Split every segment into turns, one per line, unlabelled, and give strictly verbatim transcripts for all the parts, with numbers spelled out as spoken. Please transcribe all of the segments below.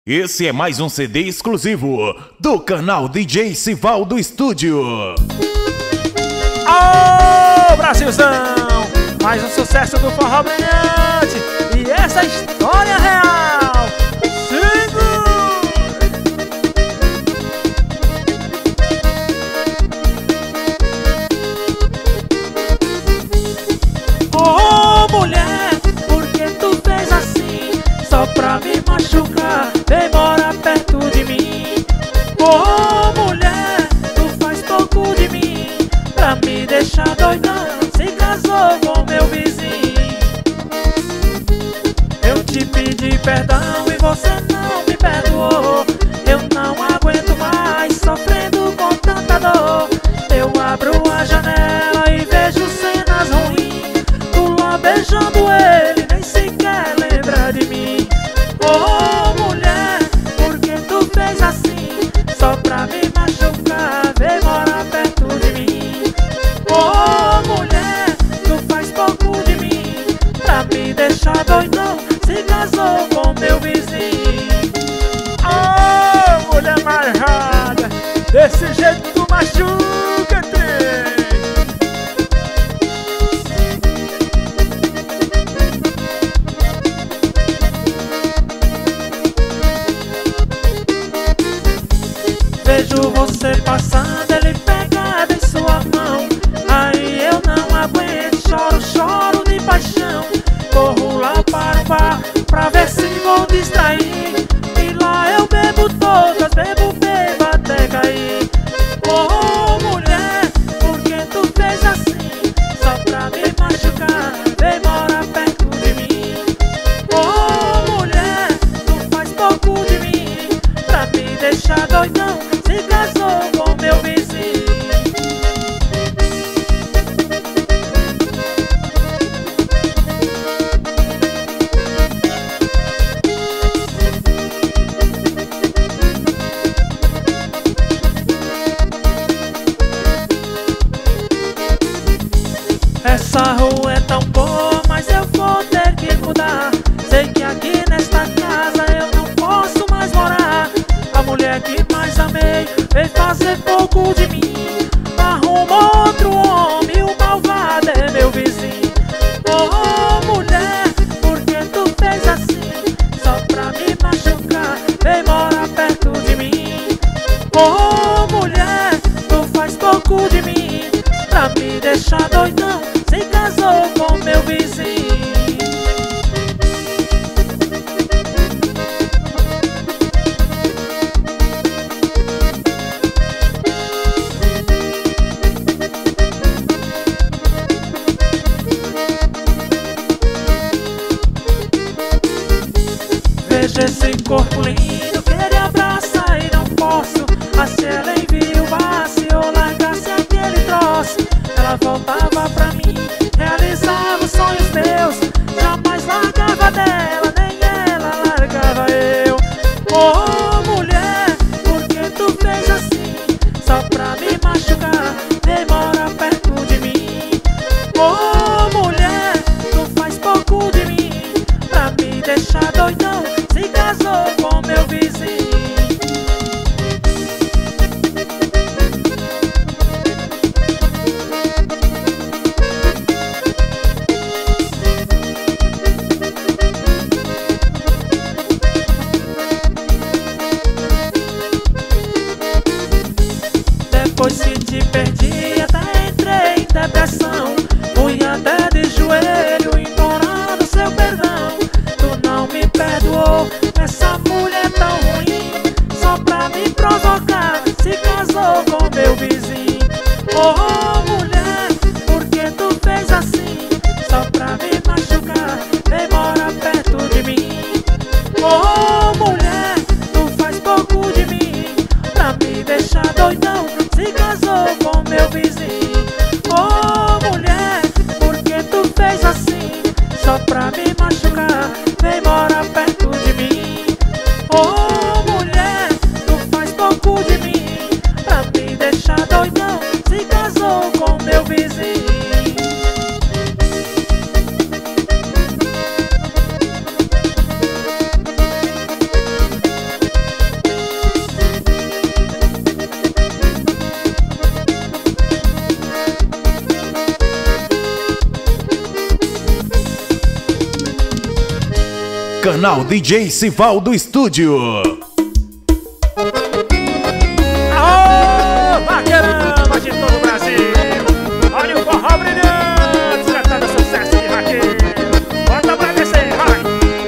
Esse é mais um C D exclusivo do canal D J Sivaldo Estúdio.
Ô Brasilzão, mais um sucesso do forró brilhante e essa história real. Ô oh, mulher, por que tu fez assim? Só pra me machucar, vem morar perto de mim. Ô oh, mulher, tu faz pouco de mim pra me deixar doidão. Se casou com meu vizinho. Eu te pedi perdão e você não me perdoou. Eu não aguento mais sofrendo com tanta dor. Eu abro a janela e vejo cenas ruins. Tu lá beijando ele, nem sequer lembra de mim. Oh mulher, por que tu fez assim? Só pra me machucar, vem morar perto de mim. Oh mulher, tu faz pouco de mim pra me deixar doidão. Se casou com meu vizinho. Oh mulher marrada, desse jeito tu machuca, tem. Vejo você passando, ele pegado em sua mão. Aí eu não aguento, choro, choro de paixão. Corro lá para o bar pra ver se vou distrair. E lá eu bebo todas, bebo, bebo até cair. Oh mulher, por que tu fez assim? Só pra me machucar, vem morar perto de mim. Oh mulher, tu faz pouco de mim pra me deixar doidão. Se casou com meu vizinho. Essa rua é tão boa, mas eu vou ter que mudar. Sei que aqui nesta casa eu não posso mais morar. A mulher que mais amei veio fazer pouco de mim. Arruma outro homem, o malvado é meu vizinho. Oh mulher, por que tu fez assim? Só pra me machucar, vem morar perto de mim. Oh mulher, tu faz pouco de mim pra me deixar doidão. Se casou com meu vizinho. Veja esse corpo lindo, queria abraçar e não posso. Mas se ela enviuvasse ou largasse aquele troço, ela voltava pra mim, realizava os sonhos meus. Jamais largava dela, nem ela largava eu. Oh mulher, por que tu fez assim? Só pra me machucar, vem morar perto de mim. Oh mulher, tu faz pouco de mim pra me deixar doidão. Se casou com meu vizinho. Depois que te perdi, até entrei em depressão. Fui até de joelho implorando seu perdão. Tu não me perdoou, essa mulher tão ruim. Só pra me provocar, se casou com meu vizinho. Oh mulher, por que tu fez assim? Só pra me machucar, vem morar perto de mim. Oh mulher, tu faz pouco de mim pra me deixar doidão. Se casou com meu vizinho. Oh mulher,
canal D J Sivaldo Estúdio.
Aô, vaqueirama de todo o Brasil, olha o forró brilhante, cantando sucesso de vaqueiro. Bota pra descer, vai!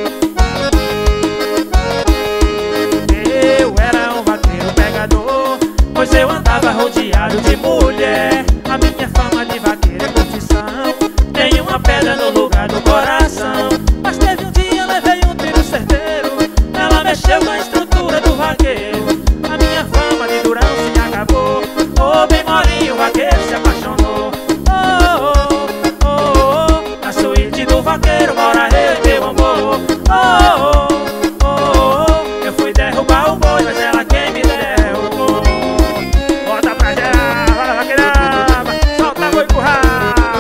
Eu era um vaqueiro pegador, pois eu andava rodeado de mulher. A minha fama de vaqueiro é confissão, tenho uma pedra no lugar do coração. Mas teve um dia, levei um tiro certeiro, ela mexeu com a estrutura do vaqueiro. A minha fama de durão se acabou, oh, bem molinho, o vaqueiro se apaixonou. Oh, oh, oh, oh, na suíte do vaqueiro mora eu e meu amor. Oh, oh, oh, oh, eu fui derrubar o boi, mas ela quem me derrubou. Bota pra gerar, bora vaqueirama, solta boi pro rabo.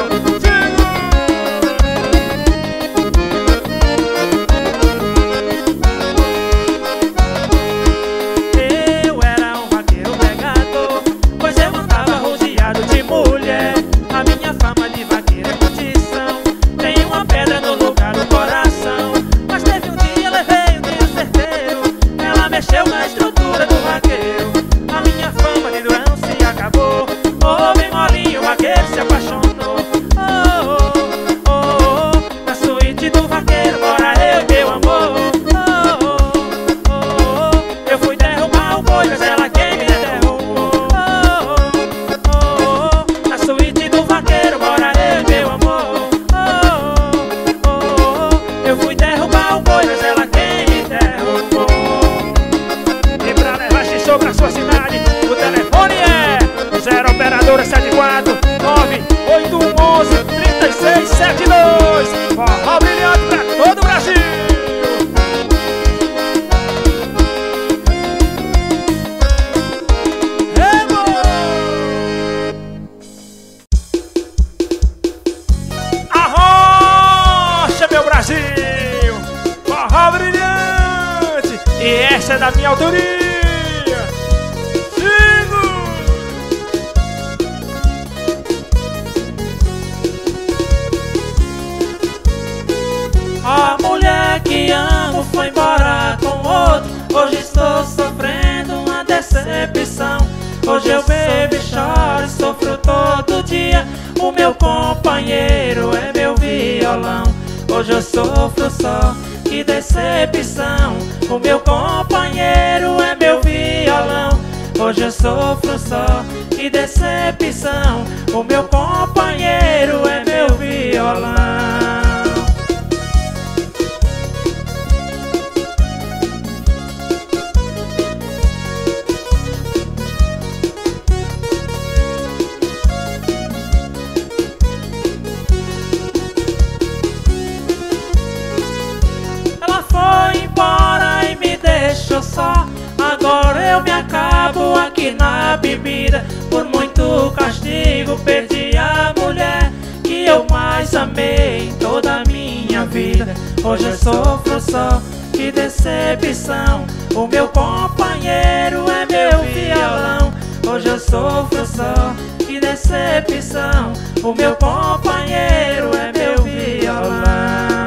Mexeu na estrutura do vaqueiro, a minha fama de durão se acabou. Oh, bem molinho, o vaqueiro se apaixonou. Oh, oh, oh, oh, na suíte do vaqueiro mora eu e meu amor. Oh, oh, oh, oh, eu fui derrubar o boi, mas ela quem me derrubou. Oh, oh, oh, na suíte do vaqueiro mora eu e meu amor. Oh, oh, oh, eu fui derrubar o boi, mas ela quem me derrubou. Pra sua cidade, o telefone é zero operadora sete quatro nove oito um um um três seis sete dois. Forró brilhante pra todo o Brasil. Arrocha, meu Brasil, forró brilhante, e essa é da minha autoria. A mulher que amo foi embora com outro, hoje estou sofrendo uma decepção. Hoje eu bebo e choro e sofro todo dia, o meu companheiro é meu violão. Hoje eu sofro só, que decepção, o meu companheiro é meu violão. Hoje eu sofro só, que decepção, o meu companheiro é meu violão. Foi embora e me deixou só, agora eu me acabo aqui na bebida. Por muito castigo perdi a mulher que eu mais amei em toda a minha vida. Hoje eu sofro só, que decepção, o meu companheiro é meu violão. Hoje eu sofro só, que decepção, o meu companheiro é meu violão.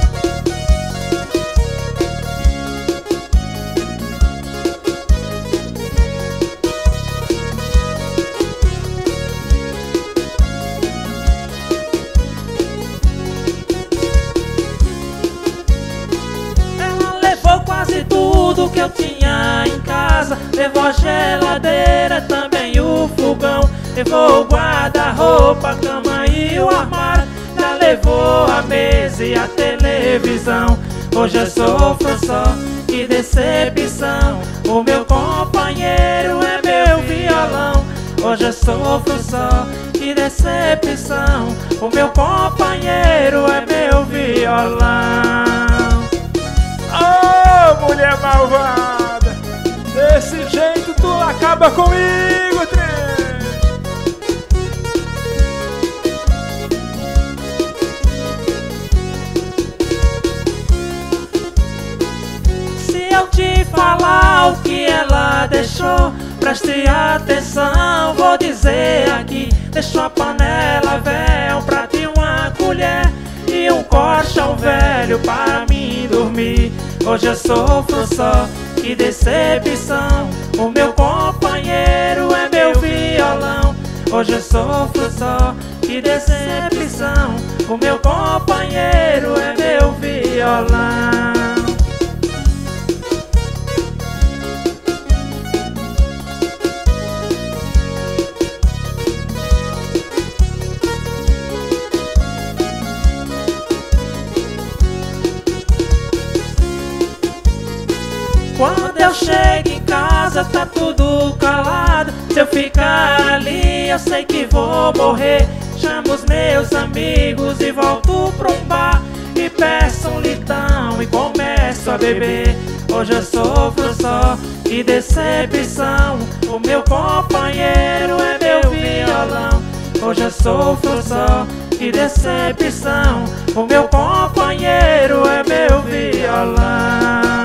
Quase tudo que eu tinha em casa, levou a geladeira, também o fogão, levou o guarda-roupa, a cama e o armário, já levou a mesa e a televisão. Hoje eu sofro só, que decepção, o meu companheiro é meu violão. Hoje eu sofro só, que decepção, o meu companheiro é meu violão. Oh, mulher malvada, desse jeito tu acaba comigo, trem. Se eu te falar o que ela deixou, preste atenção, vou dizer aqui. Deixou a panela velha, um prato e uma colher, e um colchão velho para mim dormir. Hoje eu sofro só, que decepção. O meu companheiro é meu violão. Hoje eu sofro só, que decepção. O meu companheiro é meu violão. Quando eu chego em casa tá tudo calado. Se eu ficar ali eu sei que vou morrer. Chamo os meus amigos e volto pra um bar e peço um litão e começo a beber. Hoje eu sofro só, que decepção. O meu companheiro é meu violão. Hoje eu sofro só, que decepção. O meu companheiro é meu violão.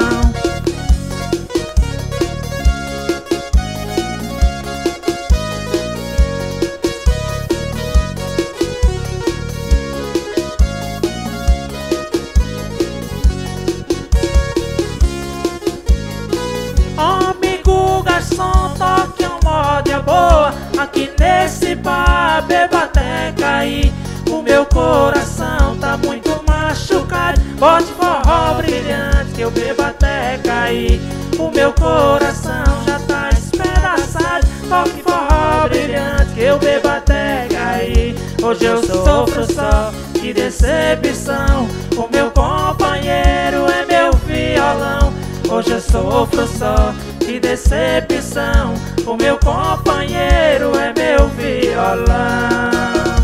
Amigo garçom, toque uma moda boa. Aqui nesse bar beba até cair. O meu coração tá muito machucado. Bote forró brilhante que eu bebo até cair. O meu coração já tá espedaçado. Toque forró brilhante que eu bebo até cair. Hoje eu sofro só, que decepção. O meu companheiro é meu violão. Hoje eu sofro só, que decepção. O meu companheiro é meu violão.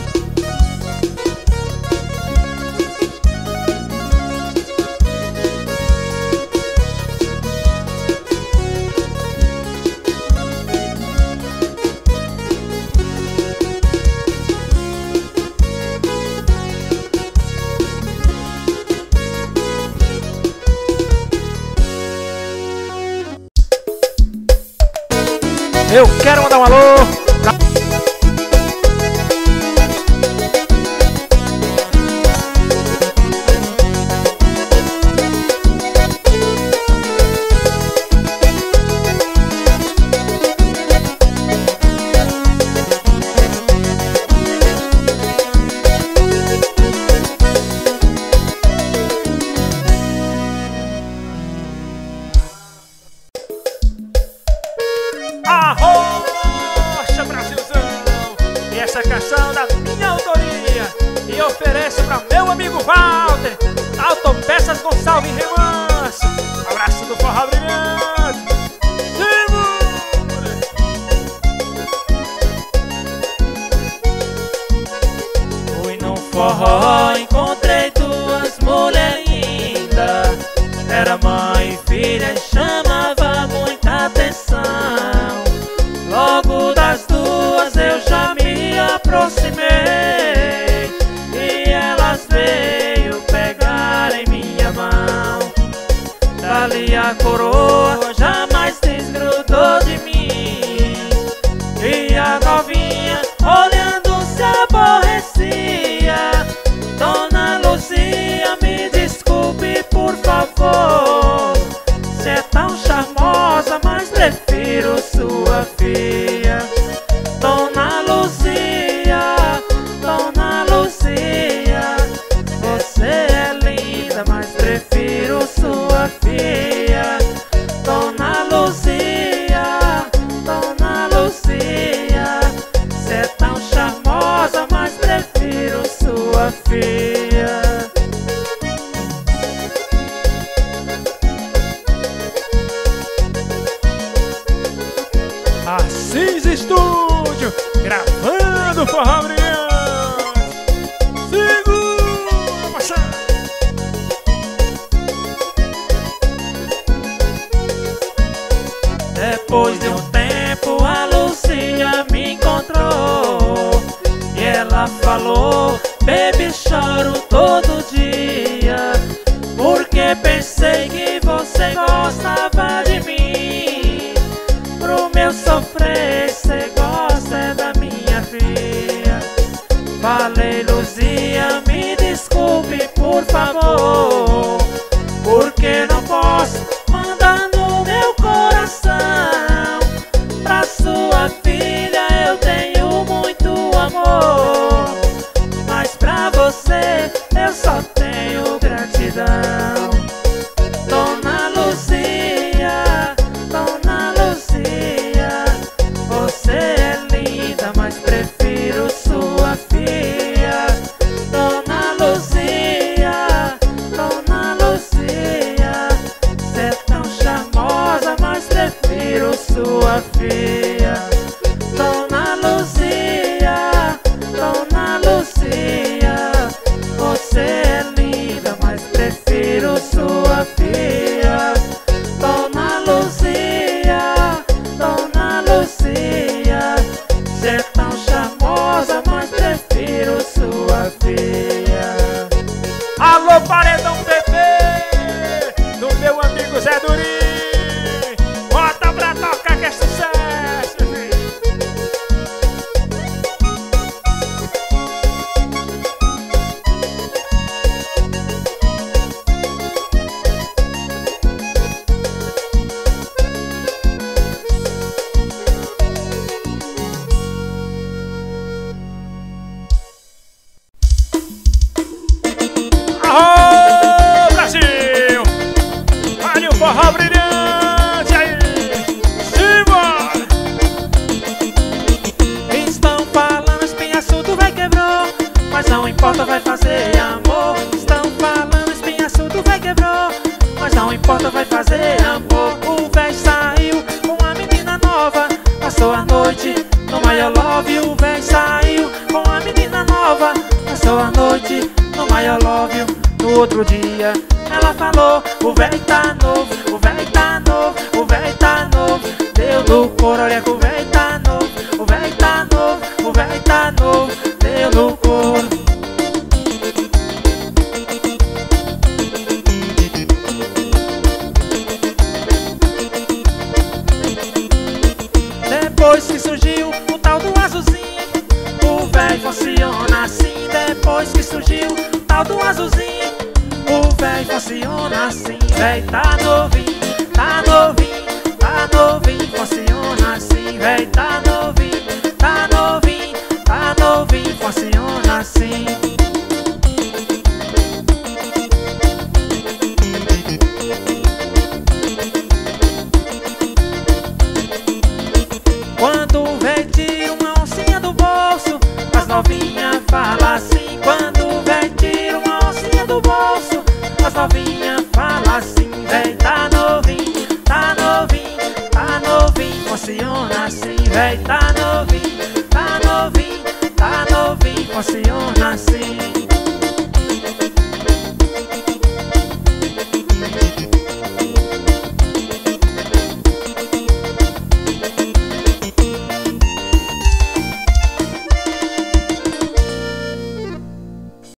Eu quero mandar um alô pra... Arrocha Brasilzão! E essa canção da minha autoria e ofereço pra meu amigo Walter, Autopeças Gonçalves Remanso. Abraço do forró brilhante. Segura!
Fui num forró, encontrei duas mulheres lindas. Era mãe e filha e chamava muita atenção. Logo das duas eu já me aproximei e elas veio pegar em minha mão. Dali a coroa jamais desgrudou de mim e a novinha olhando se aborrecia. Dona Luzia, me desculpe por favor, se é tão charmosa, mas prefiro sua filha. Dona Luzia, Dona Luzia, você é linda, mas prefiro sua filha. Dona Luzia, Dona Luzia, você é tão charmosa, mas prefiro sua filha.
Assis Estúdio, gravando forró brilhante. Segura, moçada!
Depois de um tempo a Luzia me encontrou e ela falou: baby, choro todo dia, porque pensei que você gostava de mim. Pro meu sofrer, cê gosta da minha filha. Falei, Luzia, me desculpe por por favor, porque não posso mandar no meu coração. Pra sua filha eu tenho muito amor, mas pra você eu só tenho gratidão. Dona Luzia, Dona Luzia, você é linda, mas prefiro sua filha. Dona Luzia, Dona Luzia, cê é tão charmosa, mas prefiro sua filha. Dona Luzia, Dona Luzia, você é linda, mas prefiro sua filha. Dona Luzia, Dona Luzia, cê é tão charmosa, mas prefiro sua filha.
Alô, Paredão Bebê, do meu amigo Zé Durim. Bota pra tocar que é sucesso, gente. Alô, Brasil! Olha o forró brilhante aí! Simbora!
Estão falando espinhaçudo vai quebrou, mas não importa, vai fazer amor. Estão falando espinhaçudo vai quebrou, mas não importa, vai fazer amor. O véi saiu com a menina nova, passou a noite no maior love. O véi saiu com a menina nova, passou a noite no maior love. No outro dia ela falou: o véi tá novo, o véi tá novo, o véi tá novo. Deu no couro, olha que o véi tá novo, o véi tá novo, o véi tá novo. Deu no couro. Depois que surgiu o tal do azulzinho, o véi funciona assim. Depois que surgiu o tal do azulzinho, o véi funciona assim. Véi tá novinho, tá novinho, tá novinho. Funciona assim. Véi tá novinho, tá novinho, tá novinho. Funciona assim. Quando o véi tira uma oncinha do bolso, as novinhas falam assim. Quando o véi tira uma oncinha do bolso, as novinhas falam assim. Véi tá novinho, tá novinho, tá novinho. Funciona assim. Véi tá novinho, tá novinho, tá novinho. Funciona assim.